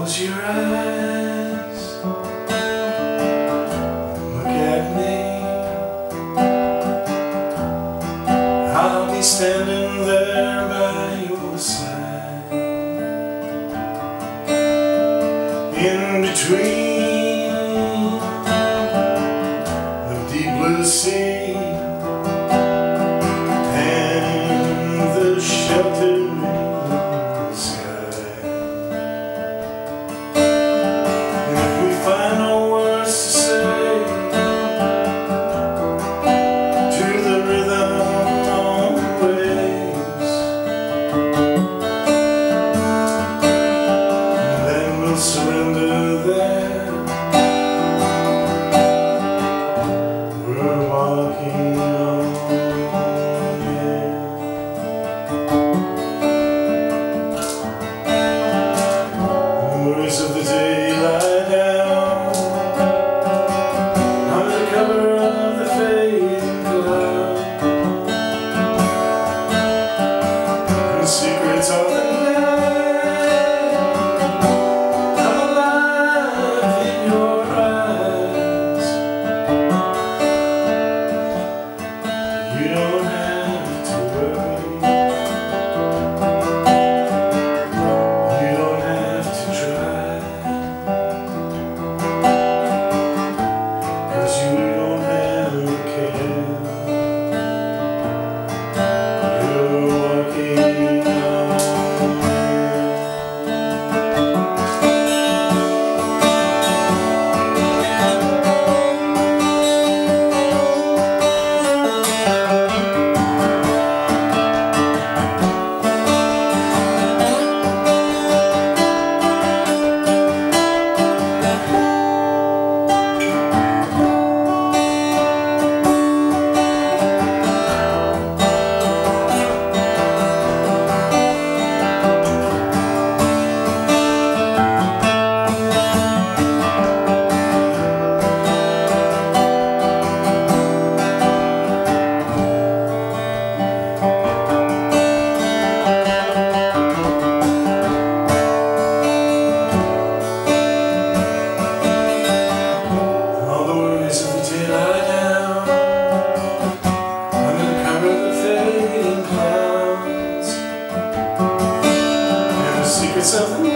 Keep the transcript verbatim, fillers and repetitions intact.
Close your eyes, look at me. I'll be standing there by your side, in between the deep blue sea and the shelter surrender there. We're walking on air. The worries of the day lie down under the cover of the fading cloud, and the secrets of the you don't have to worry, you don't have to try, 'cause you don't have to care. You're walking on secrets of the